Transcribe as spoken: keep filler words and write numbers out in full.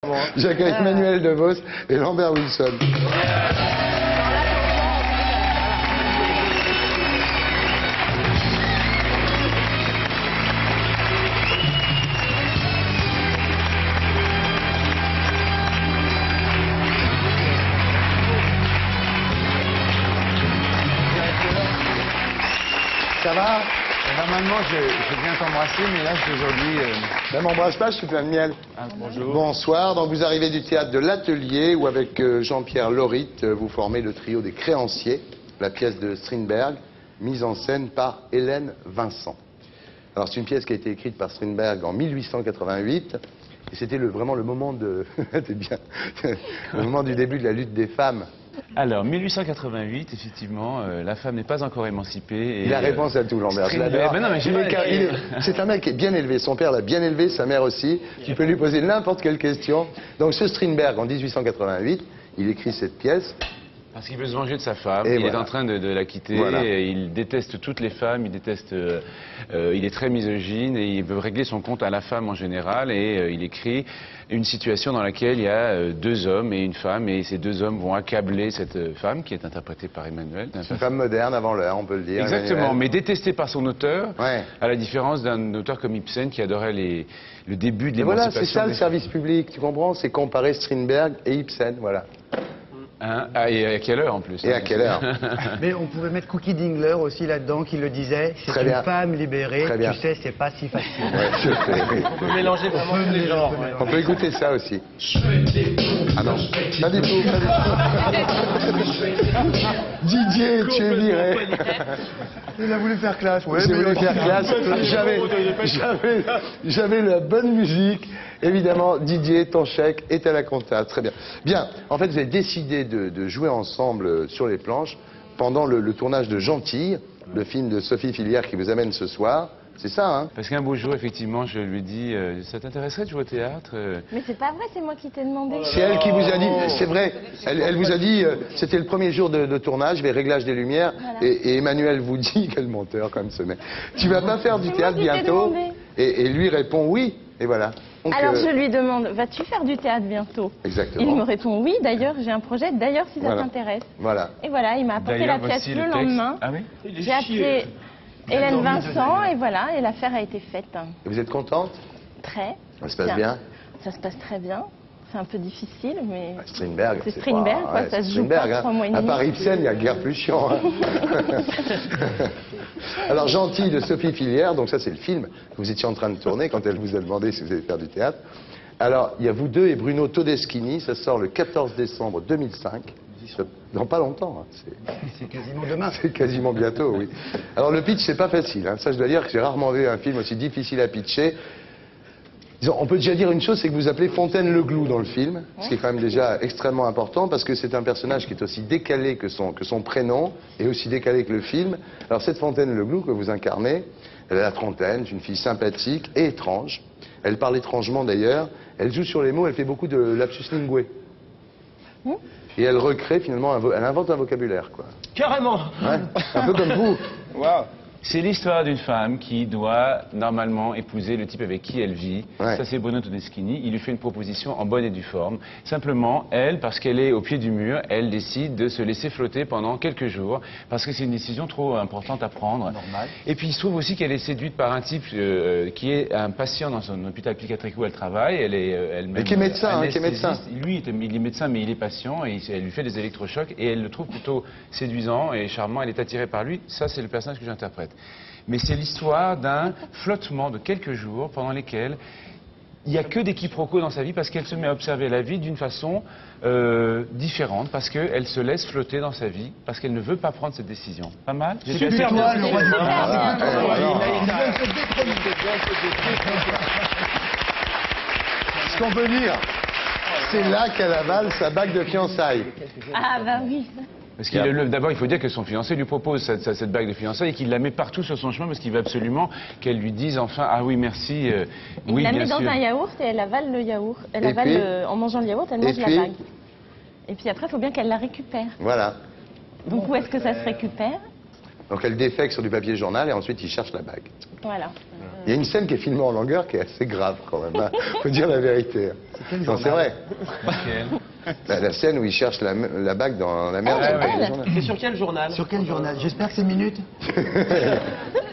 J'accueille Emmanuel DeVos et Lambert Wilson. Ça va? Normalement, je, je viens t'embrasser, mais là, aujourd'hui... Euh... Ben, m'embrasse pas, je suis plein de miel. Ah, bonjour. Bonsoir, donc vous arrivez du théâtre de l'Atelier, où avec euh, Jean-Pierre Lauritte, euh, vous formez le trio des Créanciers, la pièce de Strindberg, mise en scène par Hélène Vincent. Alors, c'est une pièce qui a été écrite par Strindberg en mille huit cent quatre-vingt-huit, et c'était le, vraiment le moment de... T'es bien. Le moment du début de la lutte des femmes. Alors, mille huit cent quatre-vingt-huit, effectivement, euh, la femme n'est pas encore émancipée. Et, il a réponse euh, à tout, Lambert. Strindberg... C'est un mec qui est bien élevé. Son père l'a bien élevé, sa mère aussi. Tu peux lui poser n'importe quelle question. Donc, ce Strindberg, en mille huit cent quatre-vingt-huit, il écrit cette pièce. Parce qu'il veut se venger de sa femme, et il voilà. est en train de, de la quitter, Voilà. et il déteste toutes les femmes, il déteste, euh, euh, il est très misogyne et il veut régler son compte à la femme en général, et euh, il écrit une situation dans laquelle il y a euh, deux hommes et une femme, et ces deux hommes vont accabler cette euh, femme qui est interprétée par Emmanuel. C'est une femme moderne avant l'heure, on peut le dire. Exactement, Emmanuel. mais détestée par son auteur, ouais. à la différence d'un auteur comme Ibsen qui adorait les, le début de l'émancipation. Voilà, c'est ça le service public, tu comprends? C'est comparer Strindberg et Ibsen, voilà. Hein ah, et à quelle heure en plus? Et à quelle heure? Mais on pouvait mettre Cookie Dingler aussi là-dedans qui le disait. C'est une bien. femme libérée, Très bien. tu sais, c'est pas si facile. Ouais, je sais. On peut mélanger vraiment tous les genres. Ouais. On peut écouter ça aussi. Ah non, pas du tout, pas du tout. Didier, tu es viré. Il a voulu faire classe. Ouais, J'ai mais voulu faire classe. J'avais, j'avais, j'avais la bonne musique. Évidemment, Didier, ton chèque est à la compta. Très bien. Bien, en fait, vous avez décidé de, de jouer ensemble sur les planches pendant le, le tournage de Gentille, le film de Sophie Filière qui vous amène ce soir. C'est ça, hein? Parce qu'un beau jour, effectivement, je lui ai dit, euh, ça t'intéresserait de jouer au théâtre? euh... Mais c'est pas vrai, c'est moi qui t'ai demandé. C'est elle qui vous a dit, c'est vrai, elle, elle vous a dit, euh, c'était le premier jour de, de tournage, les réglages des lumières, voilà. et, et Emmanuel vous dit, quel menteur comme ce mec, tu vas pas faire du théâtre bientôt? et, et lui répond oui, et voilà. Donc, Alors euh... je lui demande, vas-tu faire du théâtre bientôt? Exactement. Il me répond oui, d'ailleurs j'ai un projet, d'ailleurs si ça voilà. t'intéresse. Voilà. Et voilà, il m'a apporté la pièce le, le lendemain. Ah oui? J'ai appelé Hélène Vincent et voilà, et l'affaire a été faite. Et vous êtes contente? Très. Ça se passe bien? Ça se passe très bien. C'est un peu difficile, mais... Ah, Strindberg, c'est Strindberg, pas... quoi, ouais, ça se joue Strindberg, pas hein. trois mois et demi. À part Ibsen, il y a guère plus chiant. Hein. Alors, Gentille de Sophie Filière, donc ça c'est le film que vous étiez en train de tourner quand elle vous a demandé si vous allez faire du théâtre. Alors, il y a vous deux et Bruno Todeschini, ça sort le quatorze décembre deux mille cinq. Dans pas longtemps. Hein. C'est quasiment demain. C'est quasiment bientôt, oui. Alors, le pitch, c'est pas facile. Hein. Ça, je dois dire que j'ai rarement vu un film aussi difficile à pitcher. Disons, on peut déjà dire une chose, c'est que vous appelez Fontaine-le-Gloup dans le film, ce qui est quand même déjà extrêmement important, parce que c'est un personnage qui est aussi décalé que son, que son prénom, et aussi décalé que le film. Alors cette Fontaine-le-Gloup que vous incarnez, elle a la trentaine, c'est une fille sympathique et étrange. Elle parle étrangement d'ailleurs, elle joue sur les mots, elle fait beaucoup de lapsus linguae. Mmh. Et elle recrée finalement, un elle invente un vocabulaire, quoi. Carrément. Ouais, un peu comme vous. Waouh. C'est l'histoire d'une femme qui doit normalement épouser le type avec qui elle vit. Ouais. Ça, c'est Bruno Todeschini. Il lui fait une proposition en bonne et due forme. Simplement, elle, parce qu'elle est au pied du mur, elle décide de se laisser flotter pendant quelques jours, parce que c'est une décision trop importante à prendre. Normal. Et puis, il se trouve aussi qu'elle est séduite par un type euh, qui est un patient dans son hôpital psychiatrique où elle travaille. Elle est euh, elle-même. Et qui est médecin, hein, qui est médecin. Lui, il est médecin, mais il est patient, et elle lui fait des électrochocs, et elle le trouve plutôt séduisant et charmant. Elle est attirée par lui. Ça, c'est le personnage que j'interprète. Mais c'est l'histoire d'un flottement de quelques jours pendant lesquels il n'y a que des quiproquos dans sa vie parce qu'elle se met à observer la vie d'une façon euh, différente, parce qu'elle se laisse flotter dans sa vie, parce qu'elle ne veut pas prendre cette décision. Pas mal? C'est super toi, le roi du Ce qu'on peut dire, c'est là qu'elle avale sa bague de fiançailles. Ah bah oui. Parce qu'il le- d'abord, il faut dire que son fiancé lui propose cette, cette, cette bague de fiançailles et qu'il la met partout sur son chemin parce qu'il veut absolument qu'elle lui dise enfin « Ah oui, merci, euh, Il oui, la bien met dans sûr. un yaourt et elle avale le yaourt. Elle Et avale puis le- en mangeant le yaourt, elle Et mange la puis bague. Et puis après, il faut bien qu'elle la récupère. Voilà. Donc où est-ce que ça se récupère? Donc elle défecte sur du papier journal et ensuite il cherche la bague. Voilà. Il y a une scène qui est filmée en longueur qui est assez grave quand même, hein. Faut dire la vérité. quel Non, c'est journal vrai. La, la scène où il cherche la, la bague dans la mer. Ah, sur le ouais. journal. C'est sur quel journal Sur quel journal? J'espère que c'est Minute.